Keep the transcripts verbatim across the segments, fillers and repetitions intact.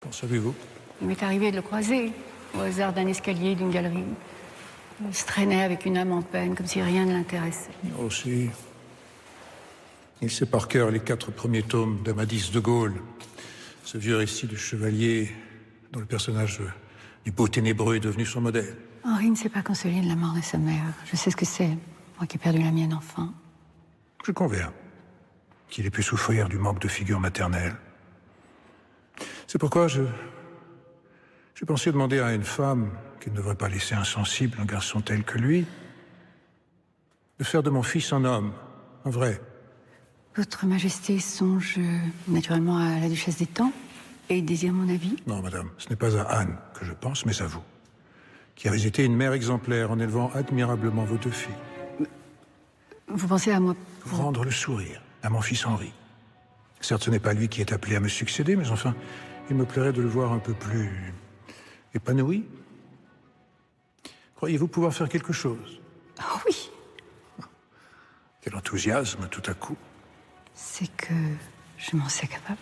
Comment savez-vous? Il m'est arrivé de le croiser, au hasard d'un escalier d'une galerie. Il se traînait avec une âme en peine, comme si rien ne l'intéressait. Aussi. Il sait par cœur les quatre premiers tomes d'Amadis de Gaulle, ce vieux récit du chevalier dont le personnage du beau ténébreux est devenu son modèle. Henri ne s'est pas consolé de la mort de sa mère. Je sais ce que c'est, moi qui ai perdu la mienne enfant. Je conviens qu'il ait pu souffrir du manque de figure maternelle. C'est pourquoi je... j'ai pensé demander à une femme qui ne devrait pas laisser insensible un garçon tel que lui, de faire de mon fils un homme, un vrai. Votre Majesté songe euh, naturellement à la duchesse d'Étang et désire mon avis? Non, madame, ce n'est pas à Anne que je pense, mais à vous, qui avez été une mère exemplaire en élevant admirablement vos deux filles. Vous pensez à moi pour... Rendre le sourire à mon fils Henri. Certes, ce n'est pas lui qui est appelé à me succéder, mais enfin, il me plairait de le voir un peu plus épanoui. Croyez-vous pouvoir faire quelque chose? Oh oui. Quel enthousiasme, tout à coup. C'est que je m'en sais capable.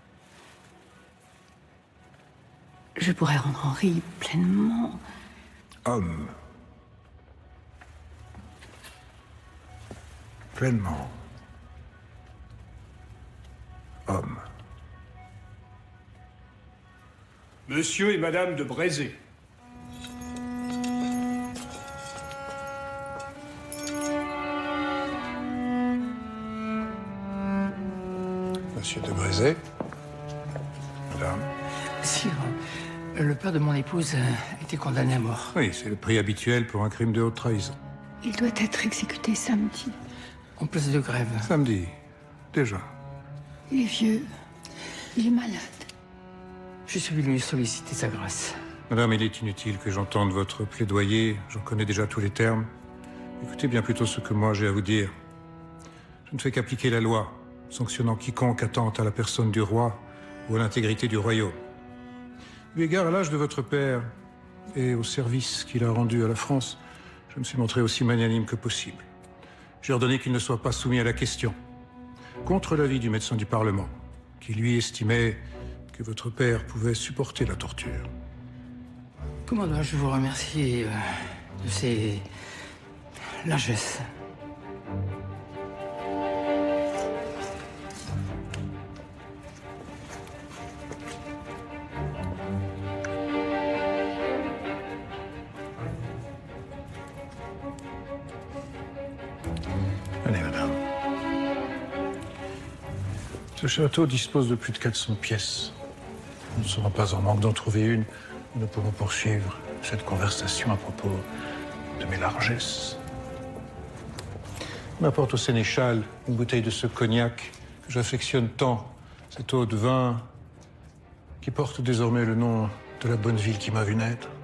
Je pourrais rendre Henri pleinement... homme. Pleinement. Homme. Monsieur et Madame de Brézé. Monsieur de Brézé. Madame. Sire, le père de mon épouse a été condamné à mort. Oui, c'est le prix habituel pour un crime de haute trahison. Il doit être exécuté samedi. En place de grève. Samedi, déjà. Il est vieux. Il est malade. Je suis venu solliciter sa grâce. Madame, il est inutile que j'entende votre plaidoyer. J'en connais déjà tous les termes. Écoutez bien plutôt ce que moi j'ai à vous dire. Je ne fais qu'appliquer la loi, sanctionnant quiconque attente à la personne du roi ou à l'intégrité du royaume. Eu égard à l'âge de votre père et au service qu'il a rendu à la France, je me suis montré aussi magnanime que possible. J'ai ordonné qu'il ne soit pas soumis à la question, contre l'avis du médecin du Parlement, qui lui estimait que votre père pouvait supporter la torture. Comment dois-je vous remercier euh, de ces largesses? Allez, madame. Ce château dispose de plus de quatre cents pièces. Nous ne serons pas en manque d'en trouver une. Nous pourrons poursuivre cette conversation à propos de mes largesses. On apporte au sénéchal une bouteille de ce cognac que j'affectionne tant, cette eau de vin qui porte désormais le nom de la bonne ville qui m'a vu naître.